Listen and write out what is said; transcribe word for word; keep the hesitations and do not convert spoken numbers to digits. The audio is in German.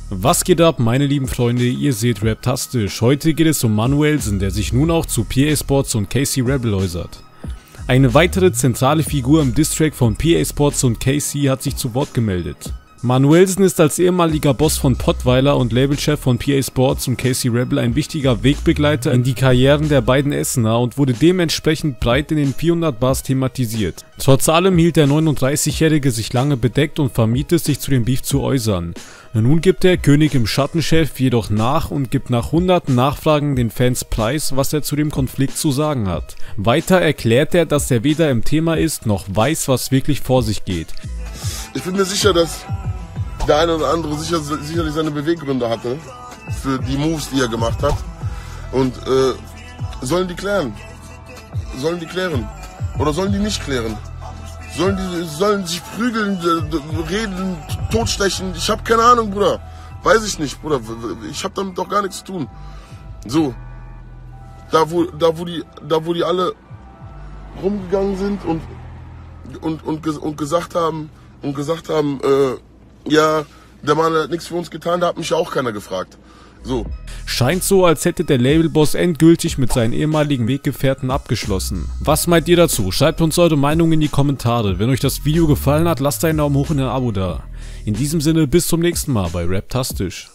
Was geht ab, meine lieben Freunde, ihr seht Raptastisch. Heute geht es um Manuelsen, der sich nun auch zu P A Sports und K C Rebel äußert. Eine weitere zentrale Figur im Distrack von P A Sports und K C hat sich zu Wort gemeldet. Manuelsen ist als ehemaliger Boss von Pottweiler und Labelchef von P A Sports und K C Rebel ein wichtiger Wegbegleiter in die Karrieren der beiden Essener und wurde dementsprechend breit in den vierhundert Bars thematisiert. Trotz allem hielt der neununddreißigjährige sich lange bedeckt und vermied es, sich zu dem Beef zu äußern. Nun gibt der König im Schattenchef jedoch nach und gibt nach hunderten Nachfragen den Fans preis, was er zu dem Konflikt zu sagen hat. Weiter erklärt er, dass er weder im Thema ist, noch weiß, was wirklich vor sich geht. Ich bin mir sicher, dass der eine oder andere sicher, sicherlich seine Beweggründe hatte für die Moves, die er gemacht hat. Und äh, sollen die klären? Sollen die klären? Oder sollen die nicht klären? Sollen die sollen sich prügeln, reden, totstechen? Ich habe keine Ahnung, Bruder. Weiß ich nicht, Bruder. Ich habe damit doch gar nichts zu tun. So, da wo, da wo die, da wo die alle rumgegangen sind und und und, und gesagt haben und gesagt haben, äh, ja, der Mann hat nichts für uns getan, da hat mich ja auch keiner gefragt. So. Scheint so, als hätte der Labelboss endgültig mit seinen ehemaligen Weggefährten abgeschlossen. Was meint ihr dazu? Schreibt uns eure Meinung in die Kommentare. Wenn euch das Video gefallen hat, lasst einen Daumen hoch und ein Abo da. In diesem Sinne, bis zum nächsten Mal bei Raptastisch.